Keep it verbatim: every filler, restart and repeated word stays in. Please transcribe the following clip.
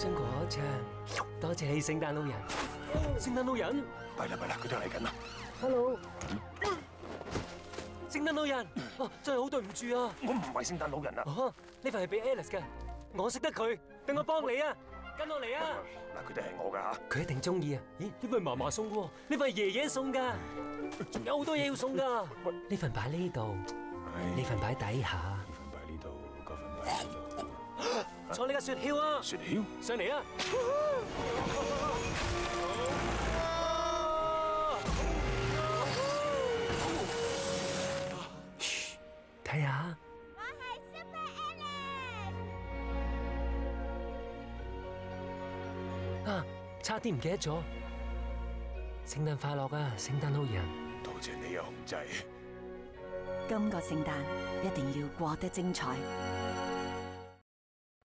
真過一場，多謝你聖誕老人。聖誕老人， 弊啦弊啦，佢哋嚟緊啦。 Hello，聖誕老人，哦，真係好對唔住啊！ 我唔係聖誕老人啊。 哦，呢份係俾 Alice 嘅，我識得佢，俾我幫你啊，跟我嚟啊！ 嗱，佢哋係我噶吓。 佢一定中意啊！咦，呢份係嫲嫲送嘅喎，呢份係爺爺送噶，仲有好多嘢要送噶。呢份擺呢度，呢份擺底下， 呢份擺呢度，嗰份擺呢度。 坐你架雪橇啊！ 雪橇， 上嚟啊！噓，睇下。 我係 Super Alice。 啊，差啲唔記得咗。聖誕快樂啊，聖誕老人！ 多謝你啊，熊仔。 今個聖誕一定要過得精彩。